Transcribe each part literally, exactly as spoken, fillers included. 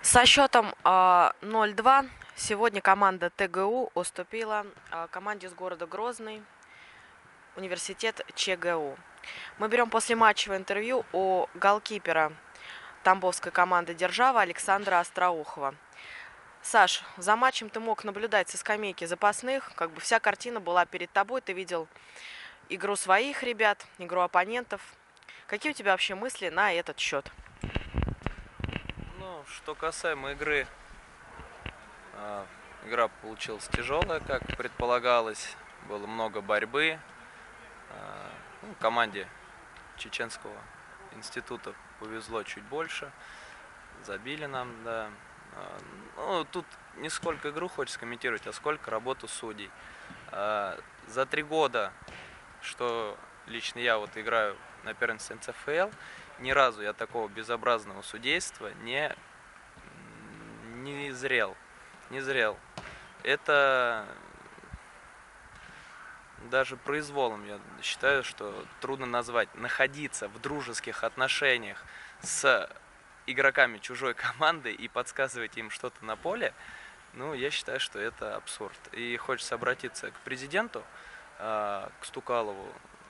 Со счетом а, ноль два сегодня команда ТГУ уступила а, команде из города Грозный, университет ЧГУ. Мы берем послематчевое интервью у голкипера тамбовской команды «Держава» Александра Остроухова. Саш, за матчем ты мог наблюдать со скамейки запасных, как бы вся картина была перед тобой, ты видел игру своих ребят, игру оппонентов. Какие у тебя вообще мысли на этот счет? Ну, что касаемо игры, э, игра получилась тяжелая, как предполагалось. Было много борьбы. Э, ну, команде Чеченского института повезло чуть больше. Забили нам, да. Э, ну, тут не сколько игру хочется комментировать, а сколько работу судей. Э, за три года, что лично я вот играю на первенстве эн цэ эф эл, ни разу я такого безобразного судейства не не зрел, не зрел. Это даже произволом, я считаю, что трудно назвать. Находиться в дружеских отношениях с игроками чужой команды и подсказывать им что-то на поле, ну, я считаю, что это абсурд. И хочется обратиться к президенту, к Стукалову,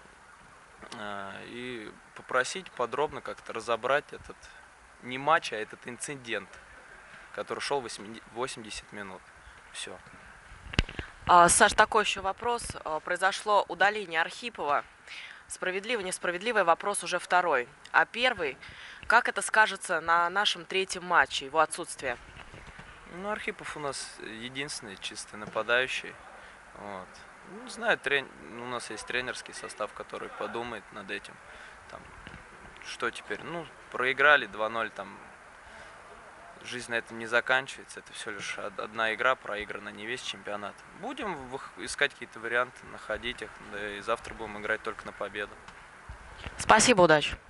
и попросить подробно как-то разобрать этот не матч, а этот инцидент, который шел восемьдесят минут. Все. А, Саш, такой еще вопрос. А, Произошло удаление Архипова. Справедливо, несправедливый вопрос уже второй. А первый, как это скажется на нашем третьем матче, его отсутствие? Ну, Архипов у нас единственный чистый нападающий. Вот. Ну, не знаю, трен... у нас есть тренерский состав, который подумает над этим. Там, что теперь? Ну, проиграли два ноль, там жизнь на этом не заканчивается. Это все лишь одна игра, проиграна не весь чемпионат. Будем искать какие-то варианты, находить их, да и завтра будем играть только на победу. Спасибо, удачи.